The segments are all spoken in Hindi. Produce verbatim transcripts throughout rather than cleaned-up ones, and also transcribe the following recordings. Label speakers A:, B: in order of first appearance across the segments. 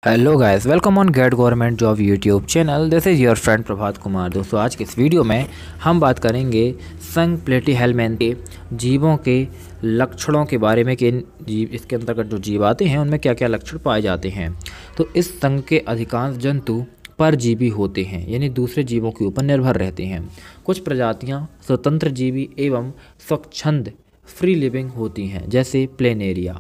A: Hello guys, welcome on get government job YouTube channel. This is your friend Prabhat Kumar. दोस्तों, आज के इस वीडियो में हम बात करेंगे संघ प्लेटीहेल्मिन्थ के जीवों के लक्षणों के बारे में कि इन जीव इसके अंतर्गत जो जीव आते हैं उनमें क्या क्या लक्षण पाए जाते हैं। तो इस संघ के अधिकांश जंतु परजीवी होते हैं, यानी दूसरे जीवों के ऊपर निर्भर रहते हैं। कुछ प्रजातियाँ स्वतंत्र जीवी एवं स्वच्छंद फ्री लिविंग होती हैं, जैसे प्लेनेरिया।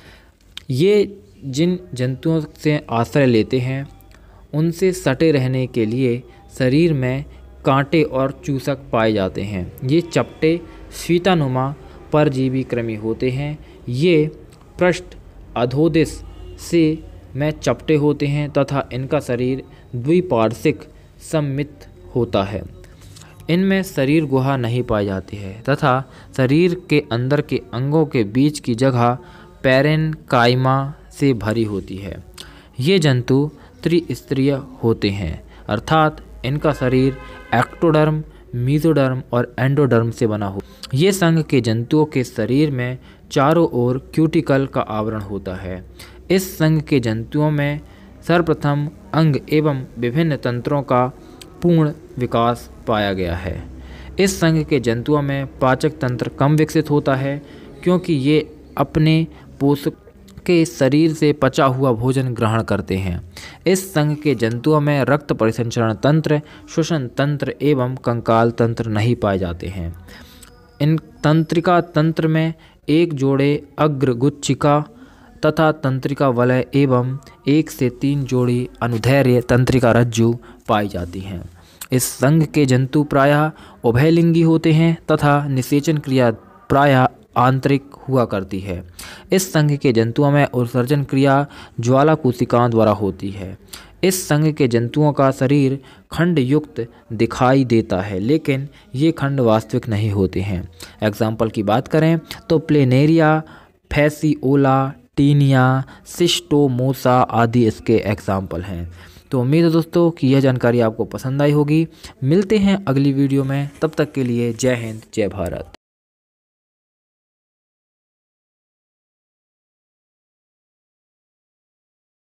A: ये जिन जंतुओं से आश्रय लेते हैं उनसे सटे रहने के लिए शरीर में कांटे और चूसक पाए जाते हैं। ये चपटे शीतानुमा परजीवी कृमि होते हैं। ये पृष्ठ अधोदिश से में चपटे होते हैं तथा इनका शरीर द्विपार्श्विक सममित होता है। इनमें शरीर गुहा नहीं पाई जाती है तथा शरीर के अंदर के अंगों के बीच की जगह पैरेन्काइमा से भरी होती है। ये जंतु त्रिस्तरीय होते हैं, अर्थात इनका शरीर एक्टोडर्म, मीजोडर्म और एंडोडर्म से बना हो। ये संघ के जंतुओं के शरीर में चारों ओर क्यूटिकल का आवरण होता है। इस संघ के जंतुओं में सर्वप्रथम अंग एवं विभिन्न तंत्रों का पूर्ण विकास पाया गया है। इस संघ के जंतुओं में पाचक तंत्र कम विकसित होता है, क्योंकि ये अपने पोषक के शरीर से पचा हुआ भोजन ग्रहण करते हैं। इस संघ के जंतुओं में रक्त परिसंचरण तंत्र, श्वसन तंत्र एवं कंकाल तंत्र नहीं पाए जाते हैं। इन तंत्रिका तंत्र में एक जोड़े अग्रगुच्छिका तथा तंत्रिका वलय एवं एक से तीन जोड़ी अनुदैर्ध्य तंत्रिका रज्जु पाई जाती हैं। इस संघ के जंतु प्रायः उभयलिंगी होते हैं तथा निषेचन क्रिया प्रायः आंतरिक हुआ करती है। इस संघ के जंतुओं में उत्सर्जन क्रिया ज्वाला कोशिकाओं द्वारा होती है। इस संघ के जंतुओं का शरीर खंड युक्त दिखाई देता है, लेकिन ये खंड वास्तविक नहीं होते हैं। एग्जाम्पल की बात करें तो प्लेनेरिया, फैसिओला, टीनिया, सिस्टोमोसा आदि इसके एग्जाम्पल हैं। तो उम्मीद है दोस्तों कि यह जानकारी आपको पसंद आई होगी। मिलते हैं अगली वीडियो में, तब तक के लिए जय हिंद, जय भारत।